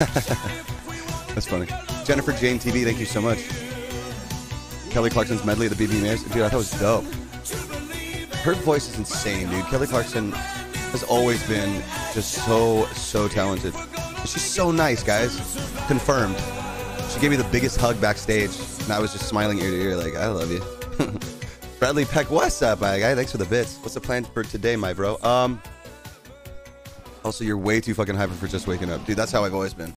That's funny. Jennifer Jane TV, thank you so much. Kelly Clarkson's medley of the BB Mayors. Dude, I thought it was dope. Her voice is insane, dude. Kelly Clarkson has always been just so talented. She's so nice, guys. Confirmed. She gave me the biggest hug backstage, and I was just smiling ear to ear like, I love you. Bradley Peck, what's up, my guy? Thanks for the bits. What's the plan for today, my bro? Also, you're way too fucking hyper for just waking up. Dude, that's how I've always been.